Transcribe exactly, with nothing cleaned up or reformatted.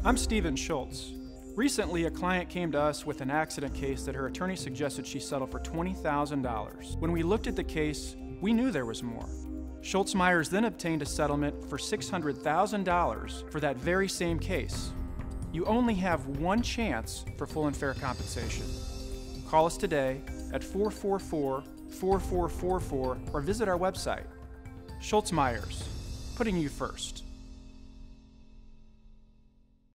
I'm Stephen Schultz. Recently, a client came to us with an accident case that her attorney suggested she settle for twenty thousand dollars. When we looked at the case, we knew there was more. Schultz Myers then obtained a settlement for six hundred thousand dollars for that very same case. You only have one chance for full and fair compensation. Call us today at four four four, four four four four or visit our website. Schultz Myers, putting you first.